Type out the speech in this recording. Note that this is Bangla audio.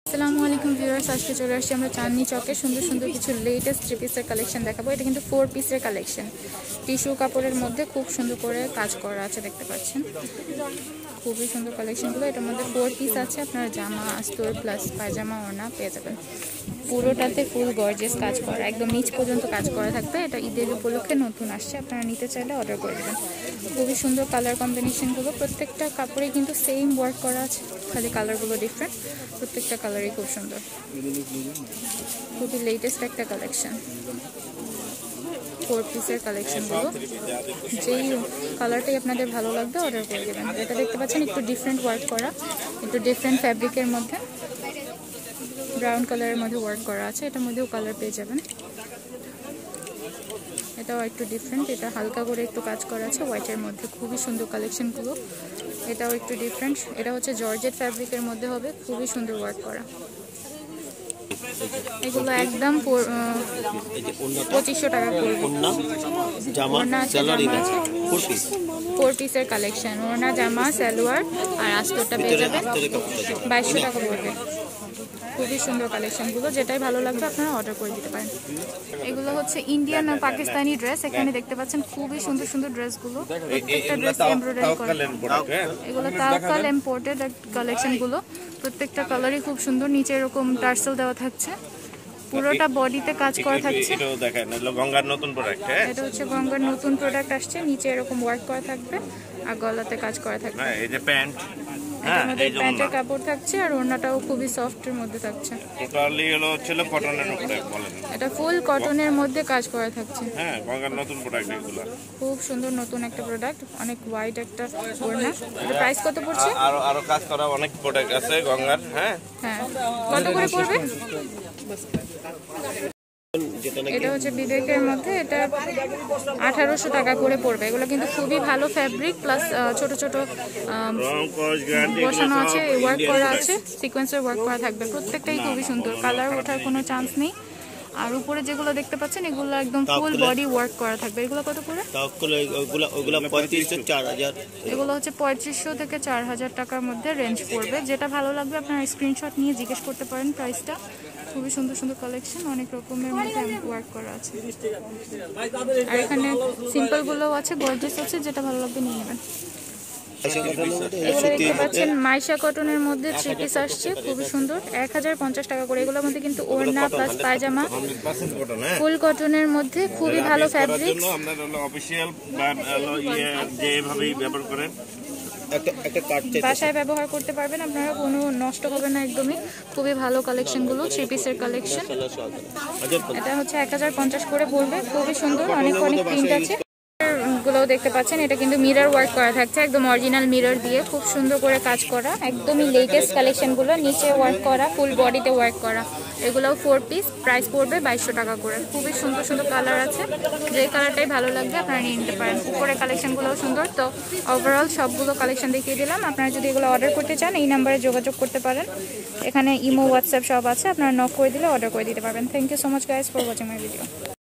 আসসালামু আলাইকুম ভিউয়ার্স, আজকে চলে আসছি আমরা চাঁদনি চকে সুন্দর সুন্দর কিছু লেটেস্ট 3 পিসের কালেকশন দেখাবো। এটা কিন্তু 4 পিসের কালেকশন, টিস্যু কাপড়ের মধ্যে খুব সুন্দর করে কাজ করা আছে, দেখতে পাচ্ছেন খুবই সুন্দর কালেকশনগুলো। এটার মধ্যে 4 পিস আছে, আপনারা জামা আস্তর প্লাস পায়জামা ওড়না পেয়ে যাবেন। পুরোটাতে ফুল গর্জিয়াস কাজ করা, একদম নিচ পর্যন্ত কাজ করা থাকবে। এটা ঈদের উপলক্ষে নতুন আসছে, আপনারা নিতে চাইলে অর্ডার করে দেবেন। খুবই সুন্দর কালার কম্বিনেশনগুলো, প্রত্যেকটা কাপড়ে কিন্তু সেম ওয়ার্ক করা আছে, খালি কালারগুলো ডিফারেন্ট। প্রত্যেকটা কালারই খুব সুন্দর, খুবই লেটেস্ট একটা কালেকশন। 4 পিসের কালেকশনগুলো, যেই কালারটাই আপনাদের ভালো লাগবে অর্ডার করে দেবেন। এটা দেখতে পাচ্ছেন একটু ডিফারেন্ট ওয়ার্ক করা, একটু ডিফারেন্ট ফ্যাব্রিকের মধ্যে ব্রাউন কালারের মধ্যে ওয়ার্ক করা আছে। এটার মধ্যেও কালার পেয়ে যাবেন। এটাও একটু ডিফারেন্ট, এটা হালকা করে একটু কাজ করা আছে হোয়াইটের মধ্যে, খুবই সুন্দর কালেকশনগুলো। এটাও একটু ডিফারেন্ট, এটা হচ্ছে জর্জেট ফ্যাব্রিকের মধ্যে হবে, খুবই সুন্দর ওয়ার্ক করা। এগুলো একদম 2500 টাকা পড়বে। 4 পিসের কালেকশন, ওড়না জামা সালোয়ার আর আস্তরটা পেয়ে যাবেন 2200 টাকা পড়বে। খুবই সুন্দর কালেকশনগুলো, যেটাই ভালো লাগবে আপনারা অর্ডার করে দিতে পারেন। এগুলো হচ্ছে ইন্ডিয়ান আর পাকিস্তানি ড্রেস, এখানে দেখতে পাচ্ছেন খুবই সুন্দর সুন্দর ড্রেসগুলো, প্রত্যেকটা ড্রেস এমব্রয়ডারি করা। এগুলো তাওকাল ইম্পোর্টেড কালেকশনগুলো, প্রত্যেকটা কালারই খুব সুন্দর। নিচে এরকম টার্সেল দেওয়া থাকছে, পুরোটা বডিতে কাজ করা থাকছে। এটা দেখেন হলো গঙ্গার নতুন প্রোডাক্ট। এটা হচ্ছে গঙ্গার নতুন প্রোডাক্ট আসছে, নিচে এরকম ওয়ার্ক করা থাকবে আর গলাতে কাজ করা থাকবে। এই যে প্যান্ট, এই প্যান্টের কাপড় থাকছে আর ওড়নাটাও খুবই সফটের মধ্যে থাকছে। টোটালি হলো ছিল কটনের উপরে বলেন। এটা ফুল কটনের মধ্যে কাজ করা থাকছে। হ্যাঁ, গঙ্গার নতুন প্রোডাক্ট এগুলো। খুব সুন্দর নতুন একটা প্রোডাক্ট, অনেক ওয়াইড একটা ওড়না। এটা প্রাইস কত পড়ছে? আরো কাজ করা অনেক প্রোডাক্ট আছে গঙ্গার। হ্যাঁ, কত করে পড়বে? এটা হচ্ছে বিবেকের মধ্যে, এটা 1800 টাকা করে পড়বে। এগুলো কিন্তু খুবই ভালো ফ্যাব্রিক, প্লাস ছোট ছোট বসানো আছে, ওয়ার্ক করা আছে, সিকোয়েন্সের ওয়ার্ক করা থাকবে। প্রত্যেকটাই খুবই সুন্দর, কালার ওঠার কোনো চান্স নেই। আর উপরে যেগুলো দেখতে পাচ্ছেন এগুলো একদম ফুল বডি ওয়ার্ক করা থাকবে। এগুলো কত করে? এগুলো হচ্ছে 3500 থেকে 4000 টাকার মধ্যে রেঞ্জ পড়বে। যেটা ভালো লাগবে আপনারা স্ক্রিনশট নিয়ে জিজ্ঞেস করতে পারেন প্রাইসটা। খুবই সুন্দর সুন্দর কালেকশন, অনেক রকমের মধ্যে ওয়ার্ক করা আছে। আর এখানে সিম্পল গুলোও আছে, গর্জিয়াস আছে, যেটা ভালো লাগবে নিয়ে নেবেন। এগুলো দেখতে পাচ্ছেন মাইশা কটনের মধ্যে 3 পিস আসছে, খুবই সুন্দর, 1050 টাকা করে। এগুলোর মধ্যে কিন্তু ওড়না প্লাস পায়জামা, ফুল কটনের মধ্যে খুবই ভালো ফ্যাব্রিক। বাসায় ব্যবহার করতে পারবেন আপনারা, কোনো নষ্ট হবে না একদমই। খুবই ভালো কালেকশনগুলো, 3 পিসের কালেকশন। এটা হচ্ছে 1050 করে পড়বে, খুবই সুন্দর, অনেক অনেক প্রিন্ট আছে। গুলোও দেখতে পাচ্ছেন, এটা কিন্তু মিরর ওয়ার্ক করা থাকছে, একদম অরিজিনাল মিরর দিয়ে খুব সুন্দর করে কাজ করা, একদমই লেটেস্ট কালেকশনগুলো। নিচে ওয়ার্ক করা, ফুল বডিতে ওয়ার্ক করা। এগুলোও 4 পিস, প্রাইস পড়বে 2200 টাকা করে। খুবই সুন্দর সুন্দর কালার আছে, যে কালারটাই ভালো লাগবে আপনারা নিয়ে নিতে পারেন। উপরে কালেকশনগুলোও সুন্দর। তো ওভারঅল সবগুলো কালেকশন দেখিয়ে দিলাম। আপনারা যদি এগুলো অর্ডার করতে চান এই নাম্বারে যোগাযোগ করতে পারেন। এখানে ইমো, হোয়াটসঅ্যাপ সব আছে, আপনারা নক করে দিলে অর্ডার করে দিতে পারবেন। Thank you so much guys for watching my video.